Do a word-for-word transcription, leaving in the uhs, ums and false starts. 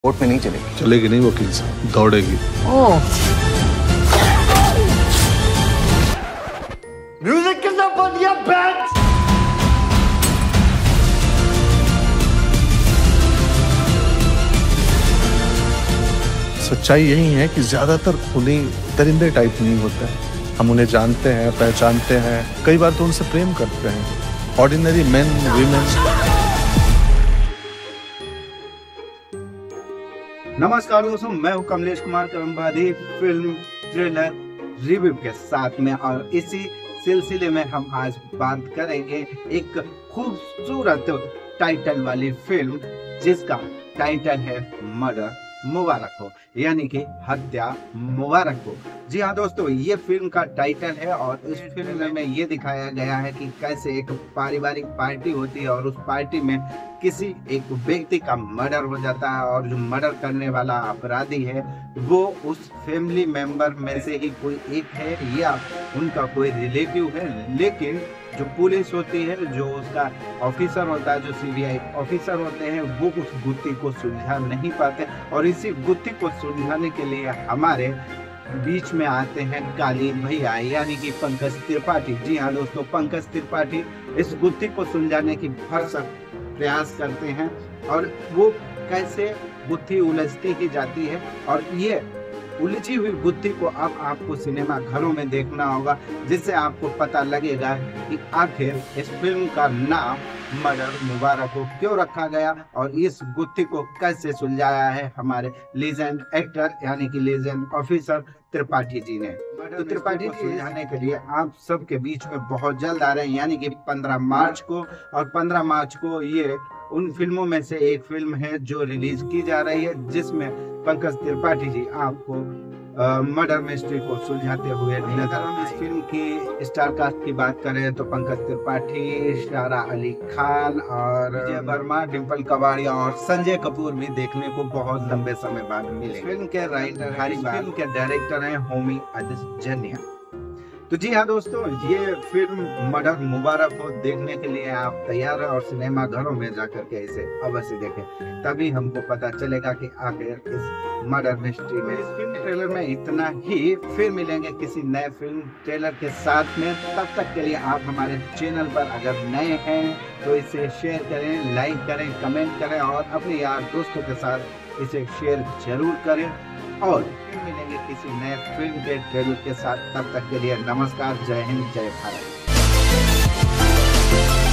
Court में नहीं चलेगी। चलेगी नहीं वकील साहब, दौड़ेगी। ओह, म्यूजिक किसने बंद किया? बैंड। सच्चाई यही है कि ज्यादातर खूनी दरिंदे टाइप नहीं होते हैं। हम उन्हें जानते हैं, पहचानते हैं, कई बार तो उनसे प्रेम करते हैं। Ordinary men women. नमस्कार दोस्तों, मैं हूं Kamlesh Kumar Karmavadi film trailer review के साथ में, और इसी सिलसिले में हम आज बात करेंगे एक खूबसूरत टाइटल वाली फिल्म जिसका टाइटल है मर्डर मुबारक हो, यानी कि हत्या मुबारक हो। जी हाँ दोस्तों, ये फिल्म का टाइटल है और इस फिल्म में ये दिखाया गया है कि कैसे एक पारिवारिक पार्टी होती है और उस पार्टी में किसी एक व्यक्ति का मर्डर हो जाता है, और जो मर्डर करने वाला अपराधी है वो उस फैमिली मेंबर में से ही कोई एक है या उनका कोई रिलेटिव है। लेकिन जो पुलिस होती है, जो उसका ऑफिसर होता है, जो सीबीआई ऑफिसर होते हैं, वो उस गुत्थी को सुलझा नहीं पाते, और इसी गुत्थी को सुलझाने के लिए हमारे बीच में आते हैं काली भैया, यानी कि पंकज त्रिपाठी। जी हाँ दोस्तों, पंकज त्रिपाठी इस गुत्थी को सुलझाने की भरसक प्रयास करते हैं, और वो कैसे गुत्थी उलझती ही जाती है, और ये उलझी हुई गुत्थी को अब आपको सिनेमा घरों में देखना होगा, जिससे आपको पता लगेगा कि आखिर इस फिल्म का नाम मर्डर मुबारक हो क्यों रखा गया, और इस गुत्थी को कैसे सुलझाया है हमारे लीजेंड एक्टर यानी कि लीजेंड ऑफिसर त्रिपाठी जी ने। तो त्रिपाठी को सुलझाने के लिए आप सबके बीच में बहुत जल्द आ रहे हैं, यानी कि पंद्रह मार्च को, और पंद्रह मार्च को ये उन फिल्मों में से एक फिल्म है जो रिलीज की जा रही है, जिसमें पंकज त्रिपाठी जी आपको मर्डर मिस्ट्री को सुलझाते हुए नजर। हम इस फिल्म की स्टार कास्ट की बात करें तो पंकज त्रिपाठी, सारा अली खान और विजय वर्मा, डिम्पल कबाड़िया और संजय कपूर भी देखने को बहुत लंबे समय बाद मिले। फिल्म के राइटर, फिल्म के डायरेक्टर हैं होमी अदिस। तो जी हाँ दोस्तों, ये फिल्म मर्डर मुबारक हो देखने के लिए आप तैयार हैं, और सिनेमा घरों में जाकर के इसे अवश्य देखें, तभी हमको पता चलेगा कि आखिर इस मर्डर मिस्ट्री में। इस फिल्म ट्रेलर में इतना ही, फिर मिलेंगे किसी नए फिल्म ट्रेलर के साथ में। तब तक के लिए आप हमारे चैनल पर अगर नए हैं तो इसे शेयर करें, लाइक करें, कमेंट करें, और अपने यार दोस्तों के साथ इसे शेयर जरूर करें, और फिर मिलेंगे किसी नए फिल्म के ट्रेलर के साथ। तब तक के लिए नमस्कार, जय हिंद, जय भारत।